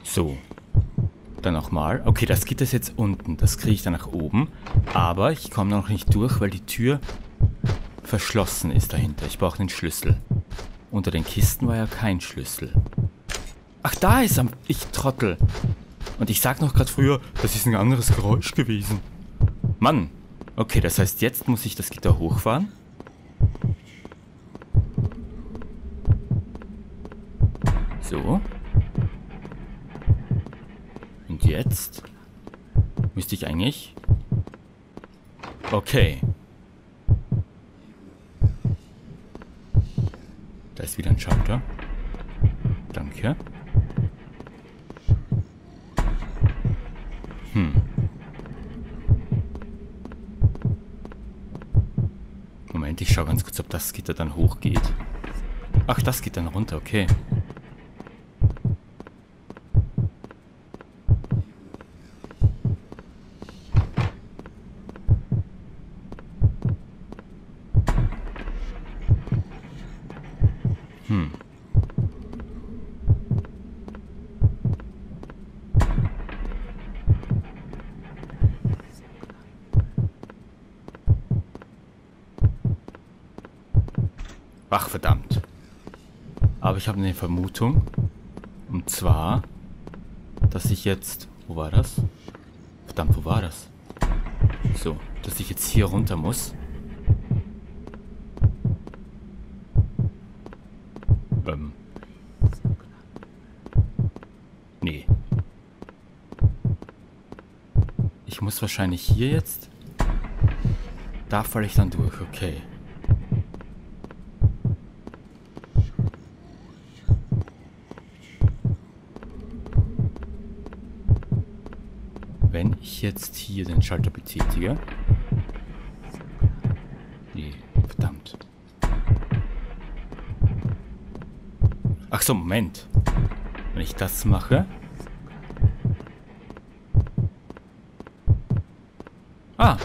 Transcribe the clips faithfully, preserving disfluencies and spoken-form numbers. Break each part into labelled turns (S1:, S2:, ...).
S1: So. Dann nochmal. Okay, das geht das jetzt unten. Das kriege ich dann nach oben. Aber ich komme noch nicht durch, weil die Tür verschlossen ist dahinter. Ich brauche den Schlüssel. Unter den Kisten war ja kein Schlüssel. Ach, da ist er. Ich Trottel. Und ich sag noch gerade früher, das ist ein anderes Geräusch gewesen. Mann. Okay, das heißt, jetzt muss ich das Gitter hochfahren. So. Und jetzt müsste ich eigentlich... Okay. Da ist wieder ein Schalter. Danke. Hm. Moment, ich schaue ganz kurz, ob das Gitter dann hochgeht. Ach, das geht dann runter, okay. Hm. Ach, verdammt. Aber ich habe eine Vermutung. Und zwar, dass ich jetzt... Wo war das? Verdammt, wo war das? So, dass ich jetzt hier runter muss. Ähm. Nee. Ich muss wahrscheinlich hier jetzt... Da falle ich dann durch, okay. Wenn ich jetzt hier den Schalter betätige... Nee, verdammt. Ach so, Moment. Wenn ich das mache... Ah!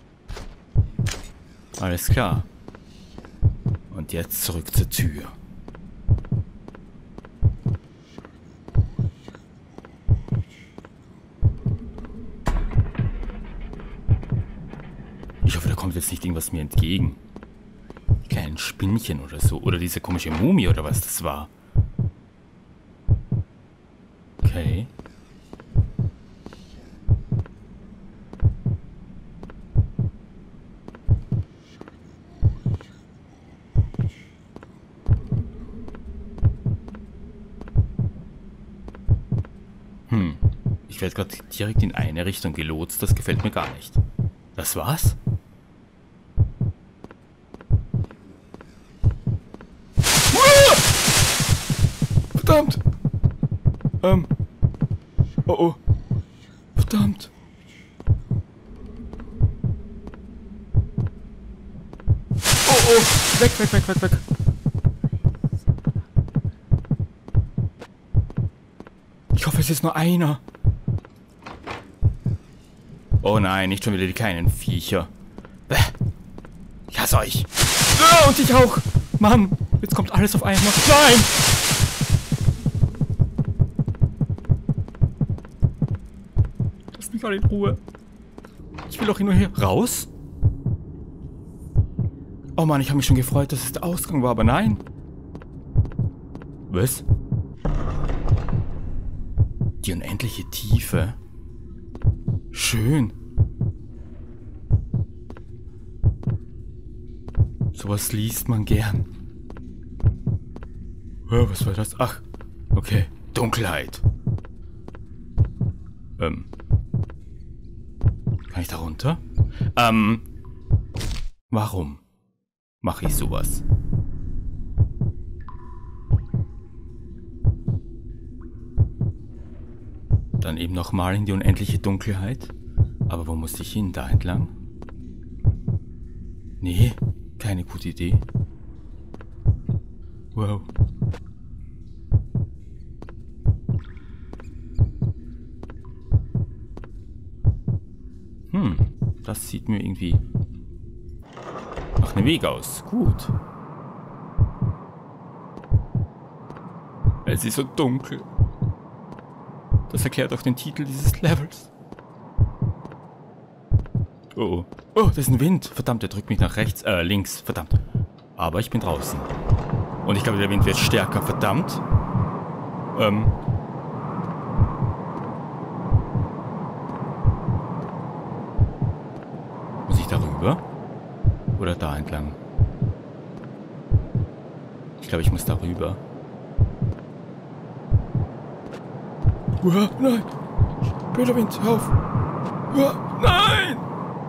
S1: Alles klar. Und jetzt zurück zur Tür. Ich hoffe, da kommt jetzt nicht irgendwas mir entgegen. Kein Spinnchen oder so. Oder diese komische Mumie oder was das war. Okay. Hm. Ich werde gerade direkt in eine Richtung gelotst. Das gefällt mir gar nicht. Das war's? Verdammt! Ähm. Oh oh. Verdammt. Oh oh. Weg, weg, weg, weg, weg. Ich hoffe, es ist nur einer. Oh nein, nicht schon wieder die kleinen Viecher. Bäh. Ich hasse euch. Ah, und ich auch. Mann, jetzt kommt alles auf einmal. Nein! Lass mich mal in Ruhe. Ich will doch nur hier raus. Oh Mann, ich habe mich schon gefreut, dass es der Ausgang war, aber nein. Was? Die unendliche Tiefe. Schön. Sowas liest man gern. Oh, was war das? Ach, okay. Dunkelheit. Ähm. Kann ich da runter? Ähm. Warum mache ich sowas? Dann eben nochmal in die unendliche Dunkelheit. Aber wo muss ich hin? Da entlang? Nee, keine gute Idee. Wow. Hm, das sieht mir irgendwie nach einem Weg aus. Gut. Es ist so dunkel. Das erklärt auch den Titel dieses Levels. Oh, oh. Oh, das ist ein Wind. Verdammt, der drückt mich nach rechts, äh, links. Verdammt. Aber ich bin draußen. Und ich glaube, der Wind wird stärker. Verdammt. Ähm. Muss ich darüber? Oder da entlang? Ich glaube, ich muss darüber. Uah, nein! Blöder Wind, hör auf! Uah, nein!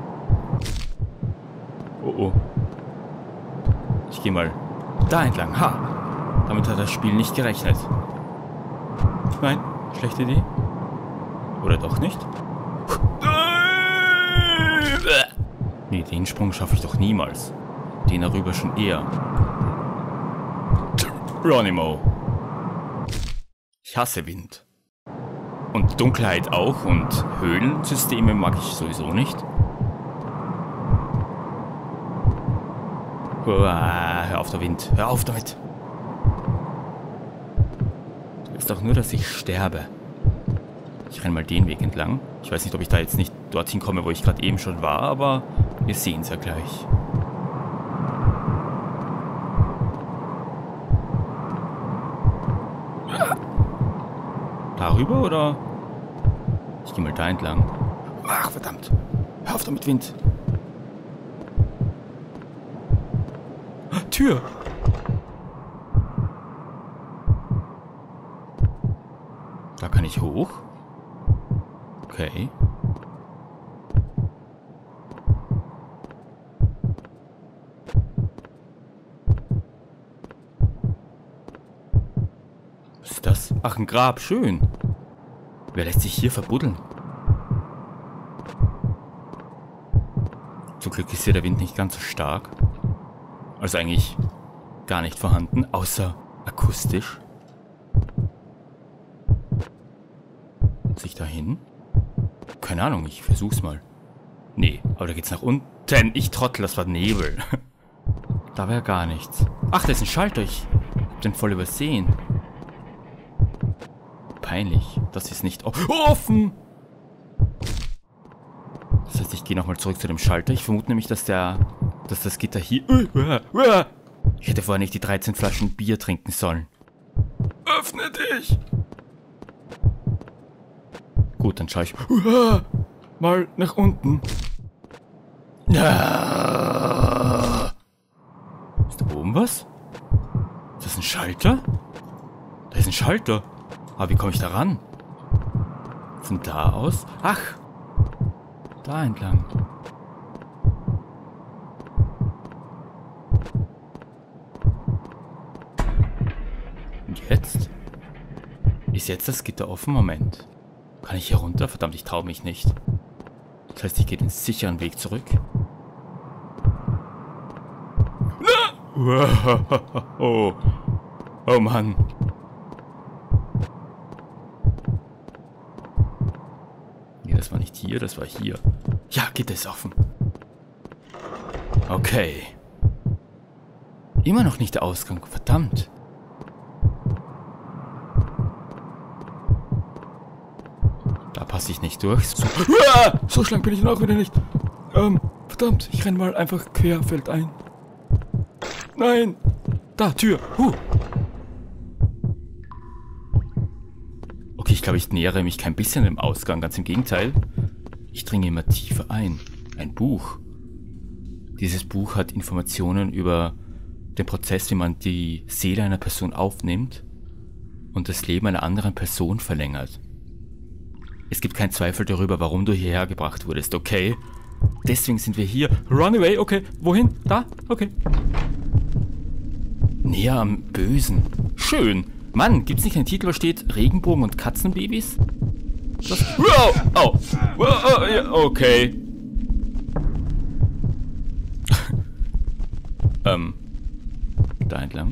S1: Oh oh. Ich gehe mal da entlang. Ha! Damit hat das Spiel nicht gerechnet. Nein, schlechte Idee. Oder doch nicht? Nein! Nee, den Sprung schaffe ich doch niemals. Den darüber schon eher. Geronimo. Ich hasse Wind. Und Dunkelheit auch und Höhlensysteme mag ich sowieso nicht. Uah, hör auf der Wind, hör auf damit. Du willst doch nur, dass ich sterbe. Ich renne mal den Weg entlang. Ich weiß nicht, ob ich da jetzt nicht dorthin komme, wo ich gerade eben schon war, aber wir sehen es ja gleich. Darüber oder? Ich gehe mal da entlang. Ach, verdammt. Hör auf damit, Wind. Tür. Da kann ich hoch. Okay. Was ist das? Ach, ein Grab. Schön. Wer lässt sich hier verbuddeln? Zum Glück ist hier der Wind nicht ganz so stark. Also eigentlich gar nicht vorhanden, außer akustisch. Muss ich da hin? Keine Ahnung, ich versuch's mal. Nee, aber da geht's nach unten. Ich Trottel, das war Nebel. Da wäre gar nichts. Ach, da ist ein Schalter. Ich hab den voll übersehen. Peinlich. Das ist nicht offen. Das heißt, ich gehe nochmal zurück zu dem Schalter. Ich vermute nämlich, dass der... dass das Gitter hier... Ich hätte vorher nicht die dreizehn Flaschen Bier trinken sollen. Öffne dich! Gut, dann schaue ich mal nach unten. Ist da oben was? Ist das ein Schalter? Da ist ein Schalter. Aber wie komme ich da ran? Von da aus? Ach! Da entlang. Und jetzt? Ist jetzt das Gitter offen? Moment. Kann ich hier runter? Verdammt, ich traue mich nicht. Das heißt, ich gehe den sicheren Weg zurück. Oh, oh Mann. Nee, das war nicht hier, das war hier. Ja, Gitter ist offen. Okay. Immer noch nicht der Ausgang, verdammt. Da passe ich nicht durch. So, ah, so schlank bin ich noch wieder nicht. Ähm, verdammt, ich renne mal einfach querfeldein. Nein! Da, Tür! Huh. Okay, ich glaube, ich nähere mich kein bisschen dem Ausgang. Ganz im Gegenteil. Ich dringe immer tiefer ein. Ein Buch. Dieses Buch hat Informationen über den Prozess, wie man die Seele einer Person aufnimmt und das Leben einer anderen Person verlängert. Es gibt keinen Zweifel darüber, warum du hierher gebracht wurdest, okay? Deswegen sind wir hier. Run away, okay. Wohin? Da? Okay. Näher am Bösen. Schön. Mann, gibt's nicht einen Titel, wo steht Regenbogen und Katzenbabys? Das... Wow! Oh! Wow, oh, ja, okay. ähm. Da entlang.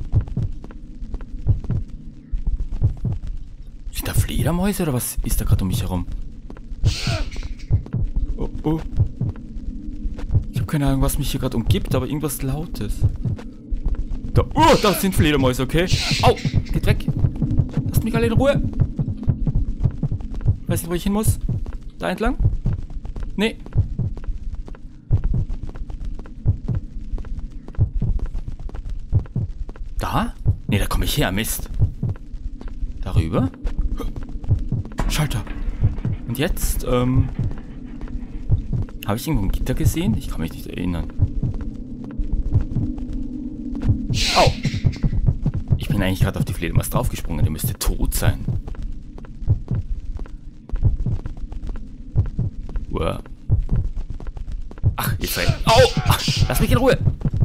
S1: Sind da Fledermäuse oder was ist da gerade um mich herum? Oh, oh. Ich habe keine Ahnung, was mich hier gerade umgibt, aber irgendwas Lautes. Da, oh, da sind Fledermäuse, okay. Au, geht weg. Lasst mich alle in Ruhe. Weiß nicht, wo ich hin muss. Da entlang? Nee. Da? Nee, da komme ich her. Mist. Darüber? Schalter. Und jetzt, ähm... habe ich irgendwo ein Gitter gesehen? Ich kann mich nicht erinnern. Au! Ich bin eigentlich gerade auf die Fledermaus draufgesprungen. Der müsste tot sein. Uah. Ach, jetzt sei... Au! Ach, lass mich in Ruhe!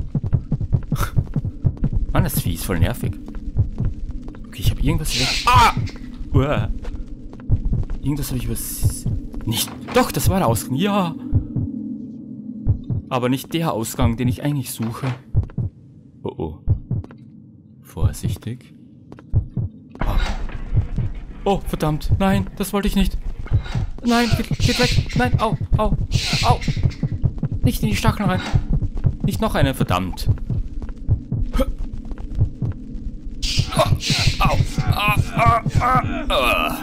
S1: Mann, das Vieh ist voll nervig. Okay, ich habe irgendwas weg... Ah! Uah. Irgendwas habe ich was... Nicht... Doch, das war der Ausgang. Ja! Aber nicht der Ausgang, den ich eigentlich suche. Oh oh. Vorsichtig. Ah. Oh, verdammt. Nein, das wollte ich nicht. Nein, geht, geht weg. Nein, au, au, au. Nicht in die Stacheln rein. Nicht noch eine, verdammt. Au, au, au, au, au.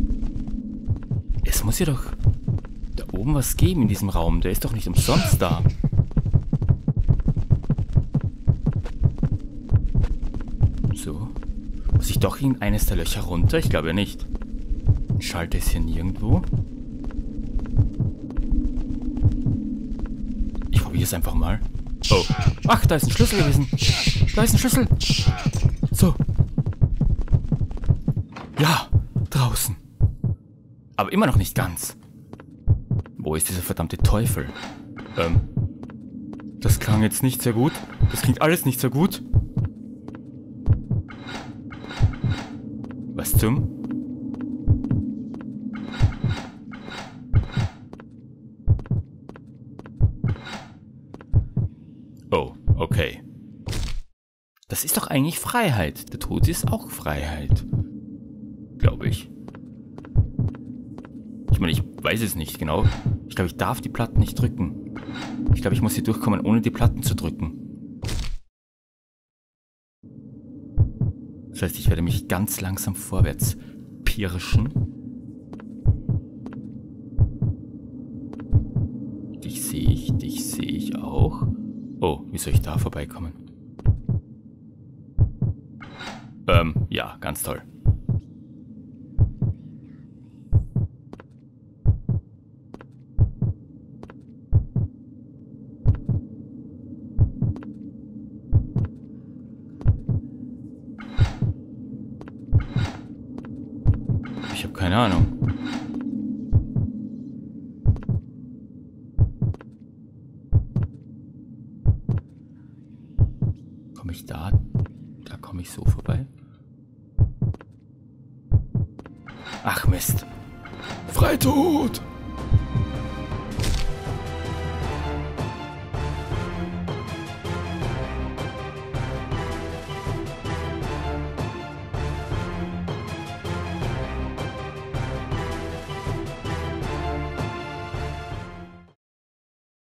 S1: Es muss ja doch da oben was geben in diesem Raum. Der ist doch nicht umsonst da. So. Muss ich doch in eines der Löcher runter? Ich glaube ja nicht. Ein Schalter ist hier nirgendwo. Ich probiere es einfach mal. Oh. Ach, da ist ein Schlüssel gewesen. Da ist ein Schlüssel. So. Ja, draußen. Aber immer noch nicht ganz. Wo ist dieser verdammte Teufel? Ähm. Das klang jetzt nicht sehr gut. Das klingt alles nicht sehr gut. Was zum? Oh, okay. Das ist doch eigentlich Freiheit. Der Tod ist auch Freiheit. Glaube ich. Ich meine, ich weiß es nicht genau. Ich glaube, ich darf die Platten nicht drücken. Ich glaube, ich muss hier durchkommen, ohne die Platten zu drücken. Das heißt, ich werde mich ganz langsam vorwärts pirschen. Dich sehe ich, dich sehe ich auch. Oh, wie soll ich da vorbeikommen? Ähm, ja, ganz toll. Ich habe keine Ahnung. Komme ich da? Da komme ich so vorbei. Ach Mist. Freitod!